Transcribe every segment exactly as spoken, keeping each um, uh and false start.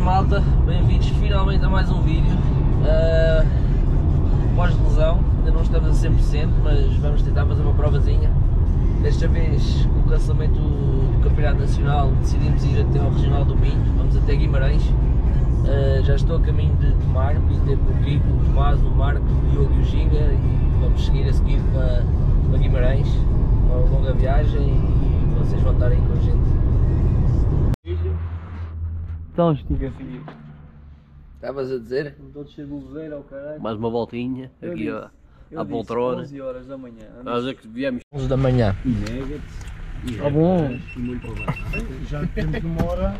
malta, bem-vindos finalmente a mais um vídeo. Uh, Pós-lesão, ainda não estamos a cem por cento, mas vamos tentar fazer uma provazinha. Desta vez, com o cancelamento do Campeonato Nacional, decidimos ir até ao Regional do Minho, vamos até Guimarães. Uh, já estou a caminho de Tomar, vim ter com o Kiko, o Tomás, o Marco, o Diogo e o Ginga, e vamos seguir a seguir para, para Guimarães. Uma longa viagem e vocês vão estar aí com a gente. Então estica, filho. Estavas a dizer? Não estou de ser buzeiro ao caralho. Mais uma voltinha Eu aqui disse, à, eu à disse, poltrona. onze horas da manhã. Nós é que viemos. onze da manhã. E nuggets. E Tá bom. E muito provável. Já temos uma hora.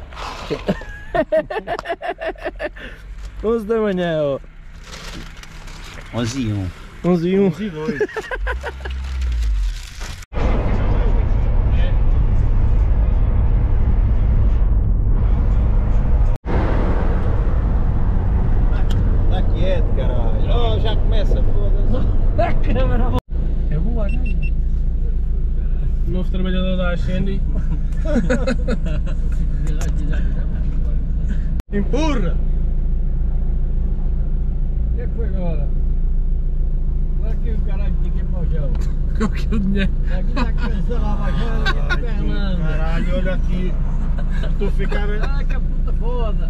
onze da manhã, ó. onze e um. onze e um. onze e dois. Está quieto, caralho. Oh, já começa, foda-se. A câmera. É boa, não é? O novo trabalhador da Ascendi. Empurra! O que é que foi agora? Agora que o caralho fica para o chão. Qual que é o dinheiro? Aqui está a cabeça lá baixada, que Fernando. Caralho, olha aqui. Estou a ficar. Ah, que a puta foda!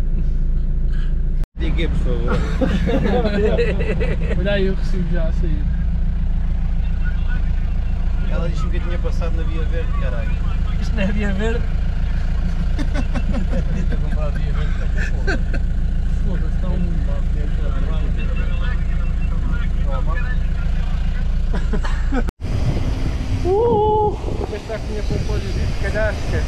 Diga, por favor. Olha aí, eu recibo já a sair. Ela disse-me que eu tinha passado na Via Verde, caralho. Isto não é Via Verde? Foda-se, está um Uh! Vou pensar que tinha compôs de calhasca.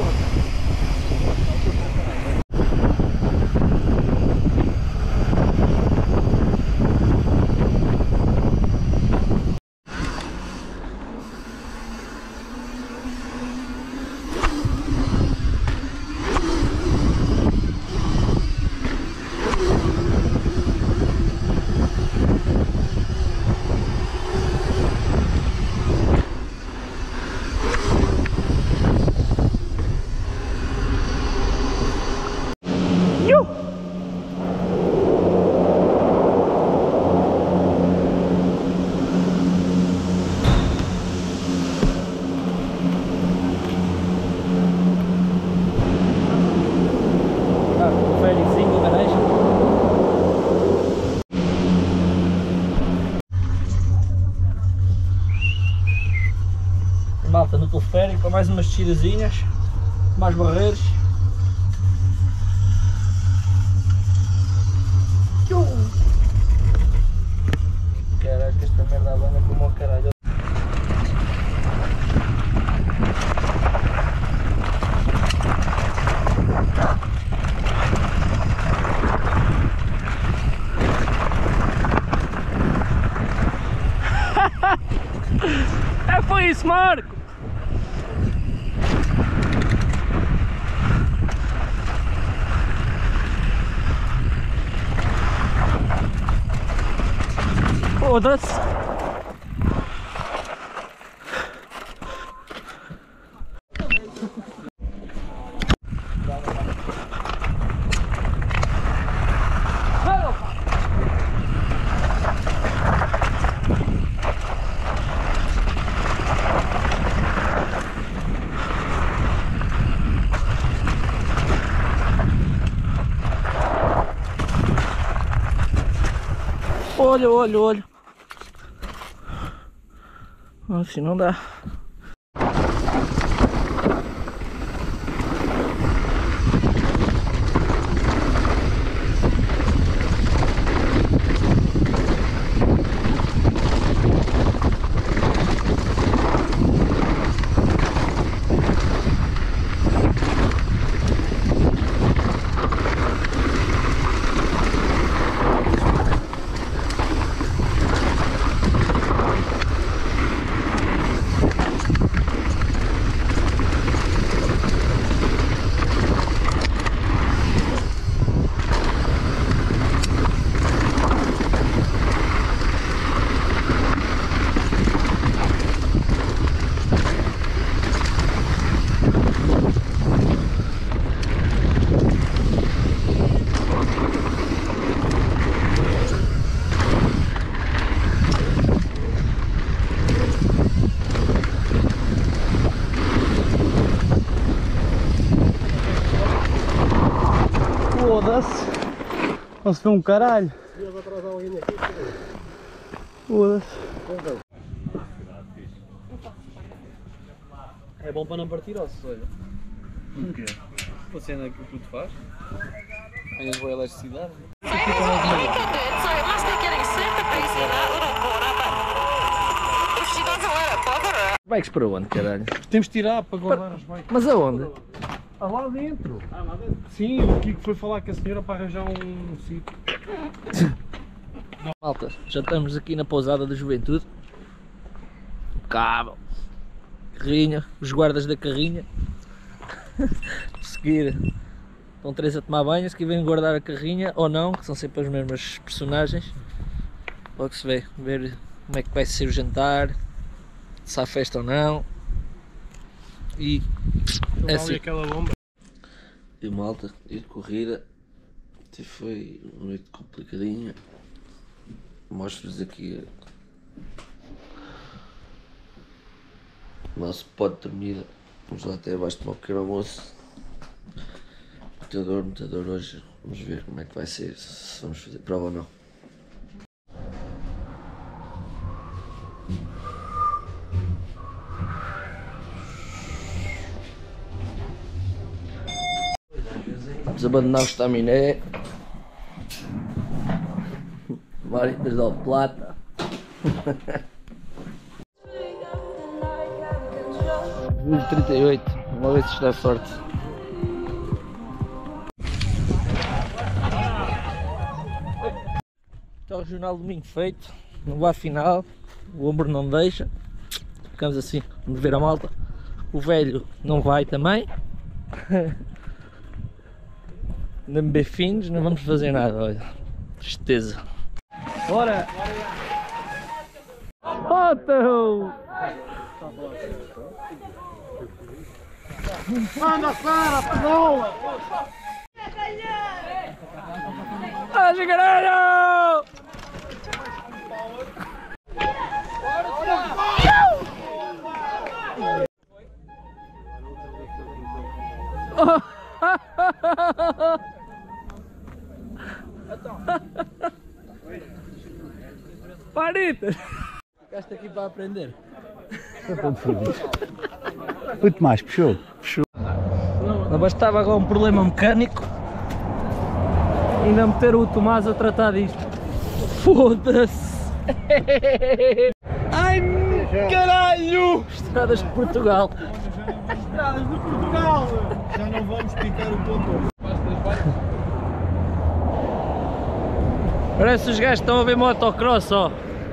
Malta, no teleférico, com mais umas descidazinhas, mais barreiros. Caralho, que esta merda abana como o caralho. É, foi isso, Marco! Foda-se! Olha, olha, olha. Assim não dá. Foda-se. Não se vê um caralho. Foda-se. É bom para não partir ossos, olha. O quê? A cena que o puto faz. Ganhas boa elasticidade. Bikes para onde, caralho? Temos de tirar para guardar as bikes. Mas aonde? Ah, lá dentro. Ah, lá dentro? Sim, o Kiko foi falar com a senhora para arranjar um sítio. Malta, já estamos aqui na pousada da juventude. Impecável. Carrinha, os guardas da carrinha. A seguir, estão três a tomar banho, se que vêm guardar a carrinha ou não, que são sempre as mesmas personagens. Logo se vê, ver como é que vai ser o jantar, se há festa ou não. E é assim. Aquela bomba. E malta, dia de corrida, foi uma noite complicadinha. Mostro-vos aqui o nosso spot de dormida. Vamos lá até abaixo tomar um pequeno almoço. Muita dor, muita dor hoje. Vamos ver como é que vai ser, se vamos fazer prova ou não. Vamos abandonar o estaminé. Maritas de Plata. trinta e oito, vamos ver se isto dá sorte. Está o jornal domingo feito, não vai à final, o ombro não deixa, ficamos assim, vamos ver a malta. O velho não vai também. Não me fins, não vamos fazer nada, olha, tristeza. Bora! Otto! Manda Sara, pedala! Haja caralho! Paritas! Ficaste aqui para aprender. Muito mais, puxou. Não bastava agora um problema mecânico, ainda meter o Tomás a tratar disto. Foda-se! Ai caralho! Estradas de Portugal! Estradas de Portugal! Já não vamos picar o ponto. Parece que os gajos estão a ver motocross, ó!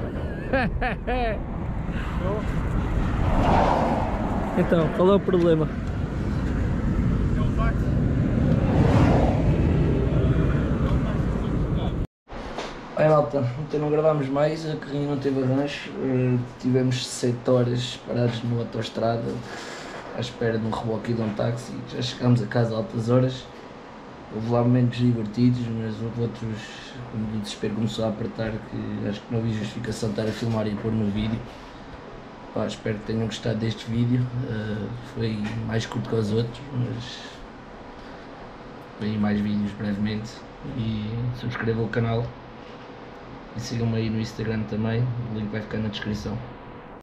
Então, qual é o problema? Bem malta, ontem não gravámos mais, a carrinha não teve arranjo, uh, tivemos sete horas parados numa autoestrada à espera de um reboque e de um táxi, já chegámos a casa a altas horas, houve lá momentos divertidos, mas houve outros quando o desespero começou a apertar que acho que não vi justificação de estar a filmar e pôr no vídeo. Pá, espero que tenham gostado deste vídeo, uh, foi mais curto que os outros, mas vem mais vídeos brevemente e subscrevam o canal. E sigam-me aí no Instagram também, o link vai ficar na descrição.